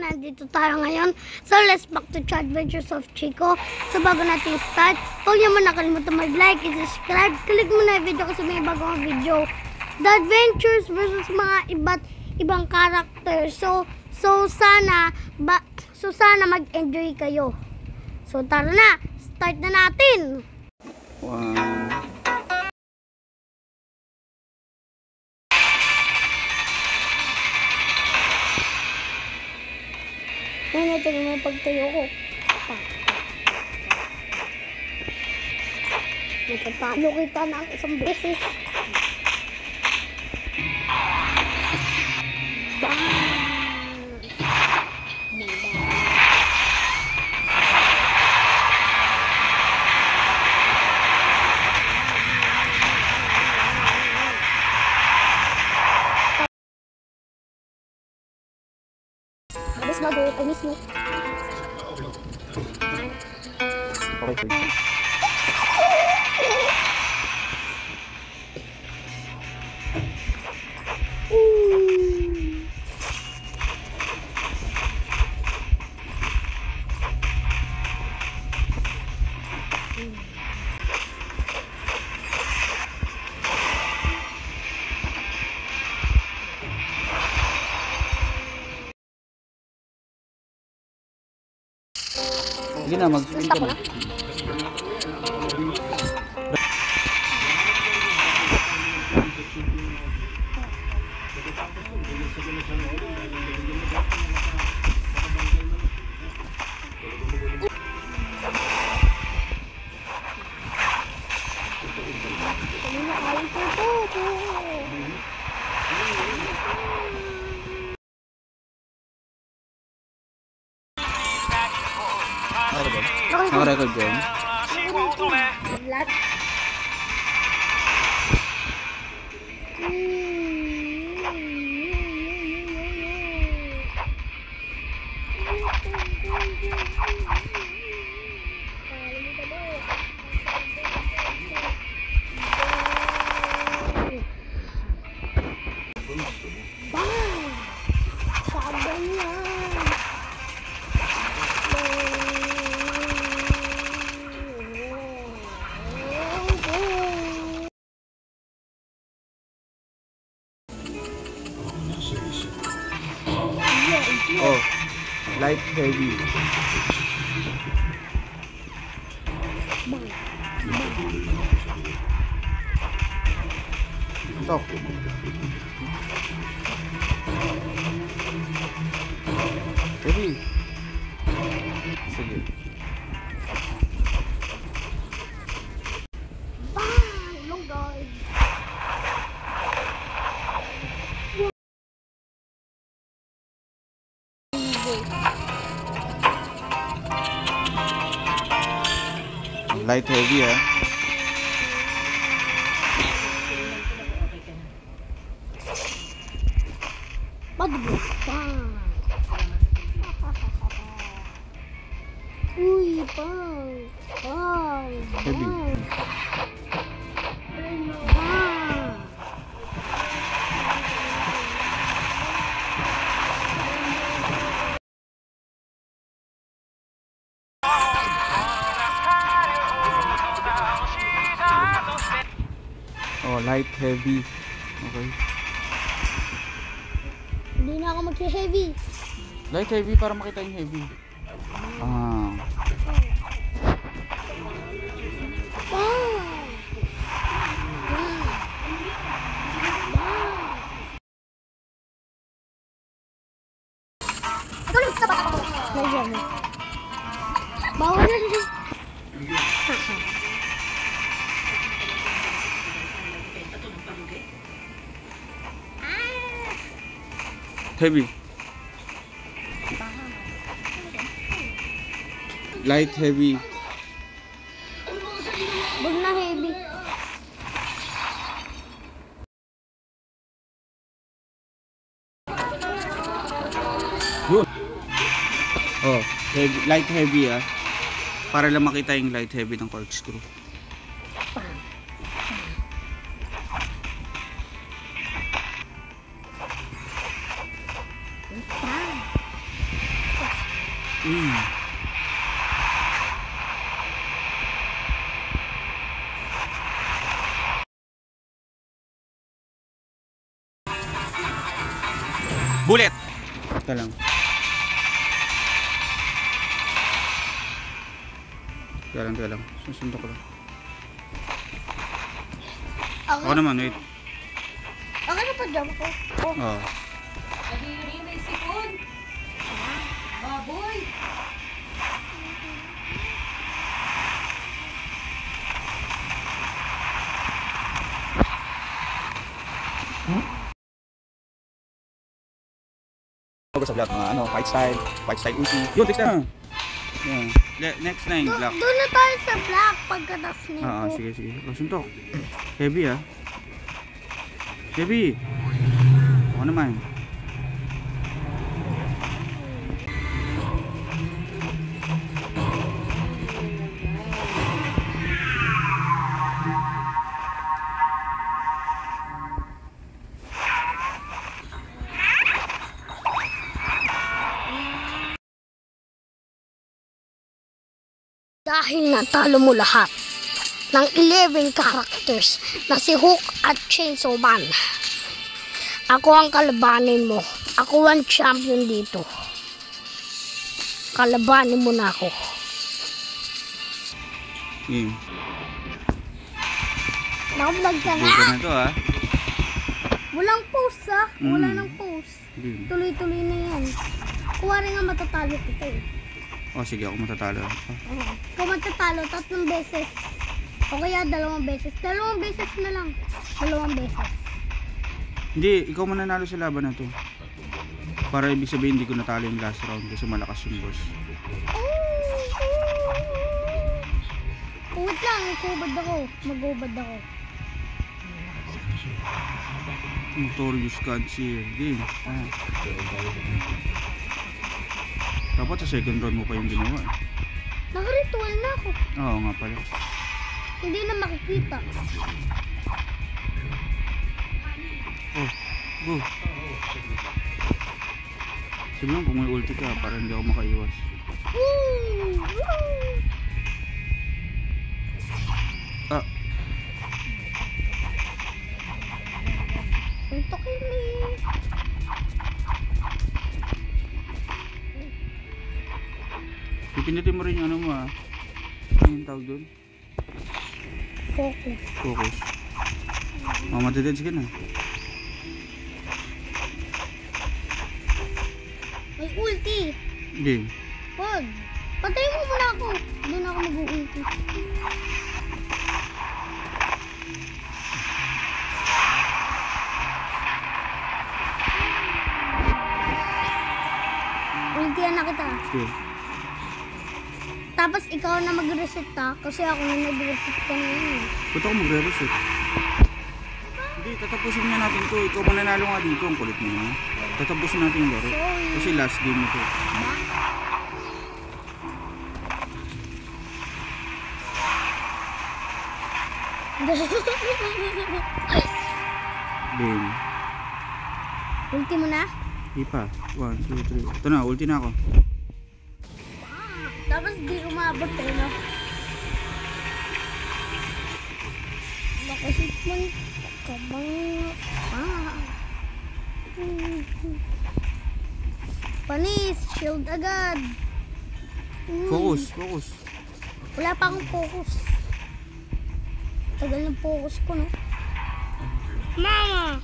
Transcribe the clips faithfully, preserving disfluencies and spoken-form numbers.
nandito tayo ngayon. So, let's back to Chad Adventures of Chico. So, bago natin start, huwag niyo muna nakalimutan mag-like and subscribe. Click mo na yung video kasi may bagong video. The Adventures versus mga iba't ibang character. So, so sana, ba, so sana mag-enjoy kayo. So, tara na. Start na natin. Wow. Ngayon natin may pagtayo ko. Nagkatalo kita ng isang beses. Habis bago, I miss mo. Okay. Sige na, mag-spin ka na. Naka-record ko yun? Lahat. Oh, light heavy. Ito. Heavy. Sige. Bang! Long guard. Light heavy, ah. Pag-bang! Uy, pang! Pang! Heavy. Bang! Oh, light heavy. Okay. Hindi na ako mag-heavy. Light heavy para makita yung heavy. Ah. Bang! Ikaw lang sa bata ko. Nandiyan mo. Bawal na rin. Heavy. Light heavy. Huwag na heavy. Good. Oh, heavy, light heavy, ah. Para lang makita yung light heavy ng corkscrew. Mm. Bullet! Ito lang. Ito lang, ito lang. Susuntok ko lang. Ako, Ako naman, wait. ako na pa jump ko. Oh. Oo. Kadiri may sipon. Baboy. Ako sa vlog, mga ano, fight style, fight style uti. Yun, text na. Yeah. Le- next na yung Do- black. Doon na tayo sa black pagkatas nito. Oo, sige, sige. Oh, suntok. Heavy ah. Heavy. Ako naman. Dahil natalo mo lahat ng eleven characters na si Hook at Chainsaw Man. Ako ang kalabanin mo. Ako ang champion dito. Kalabanin mo na ako. Game. Nakablog ka Buka na? na to ah. Walang post ah. Wala Mm. nang post. Game. Tuloy-tuloy na yan. Kuha rin nga matatalo kita eh. Oh, sige, ako matatalo. Ah. Oo. Kung matatalo, tatlong beses. O kaya dalawang beses. Dalawang beses na lang. Dalawang beses. Hindi, ikaw mananalo sa laban na to. Para ibig sabihin hindi ko natalo yung last round kasi malakas yung boss. Uwit lang, ikubad ako. Magubad ako. Notorious Cancer. Game. Ah. Dapat sa second round mo pa yung ginawa. Nakaritual na ako. Oo nga pala. Hindi na makikita. Oh, go. Sabi mo kung may ulti ka para hindi ako makaiwas. Woo! Woo! Ah, Suntokin mo eh. pipindutin mo rin yung ano mo ah. Ano yung tawag doon? Focus. Focus. Oh, matideds ka na. May ulti. Game. Wag. Patayin mo muna ako. Doon ako mag-ulti. Ultihan na kita. Sige. Tapos ikaw na mag-reset ha. Kasi ako na nag-reset ka na yun. Ba't ako magre-reset? Hindi, tatapusin nga natin to. Ikaw mananalo nga dito. Ang kulit mo na. Tatapusin natin yung laro. Sorry. Kasi last game mo to. Game. Ulti mo na? Di pa. one, two, three. Ito na, ulti na ako. Tapos di umabot eh, no? Bakasip mo kabang... Ah. Panis! Shield agad! Uy, Focus, focus. wala pa akong focus. Tagal ng focus ko, no? Mama!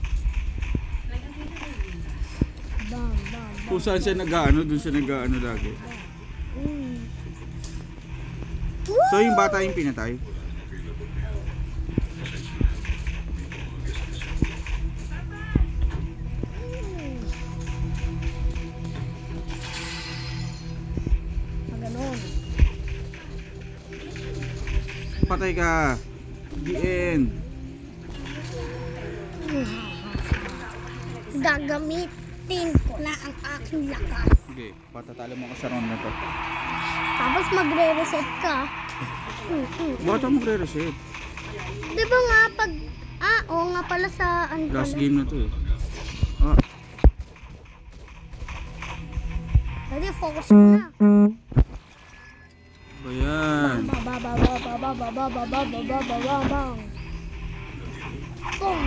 Bam, bam, bam. Kung saan siya nag-ano, dun siya nag-ano lagi. Mm. So yung bata yung pinatay. Maganon. Patay ka. The end. Gagamitin ko na ang aking lakas. Okay, patatalo mo ka sa round na to. Tapos magre-reset ka. Mm, mm. Bakit ako magre-reset? Di ba nga pag... Ah, oo nga pala sa... Ano Last pala? game na to eh. Ah, Ready, focus ko na. Ba yan? Ba ba ba ba ba ba ba ba ba ba ba ba ba ba ba. Boom.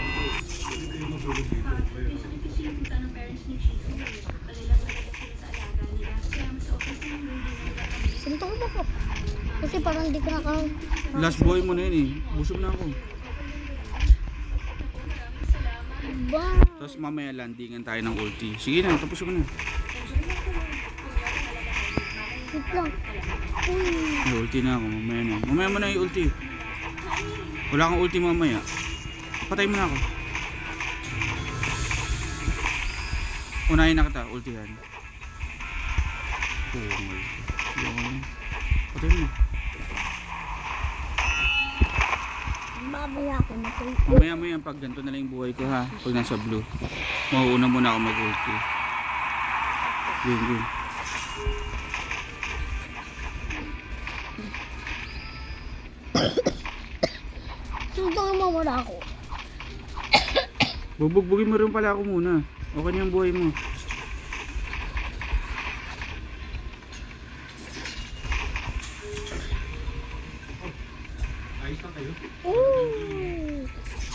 Suntok mo ko. Kasi parang di ka naka... Last buhay mo na yun eh. Busog na ako. Ba. Tapos mamaya landingan tayo ng ulti. Sige na, tapos ko na. Wait lang. Uy. May ulti na ako, mamaya na. Mamaya mo na yung ulti. Wala kang ulti mamaya. Patay mo na ako. Unahin na kita, ultihan. Oh my God. Patay mo na. Mamaya ako na to. Mamaya mo yan pag ganito na lang yung buhay ko ha. Pag nasa blue. Mauuna muna ako mag-ulti. Yun, yun. Suntokin mo muna ako. Bubugbugin mo rin pala ako muna. Okay na yung buhay mo. Ooh.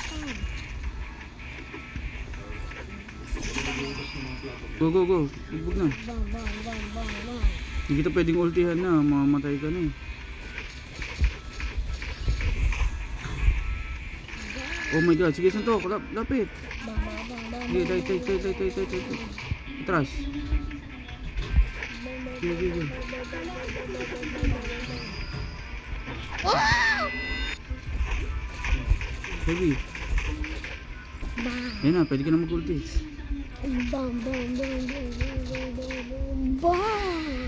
Go, go, go. Bugbug na. Bang, bang, bang, bang, bang. Hindi kita pwedeng ultihan na. Mamamatay ka na eh. Oh my God. Sige, suntok. Lap lapit. Bang, bang, bang, bang, Sige, bang, tay, tay, tay, tay, tay, tay, tay, tay. Atras. Sige, sige, sige. Ah! Heavy. Bang, Yan na, pwede ka na mag-ulti. bang, bang, bang, bang, bang, bang, bang, bang, bang.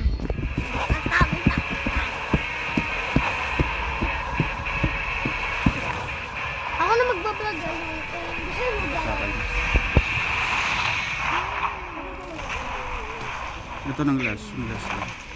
Ako na magbablog. Sakal. Ito ng last. Yung last lang.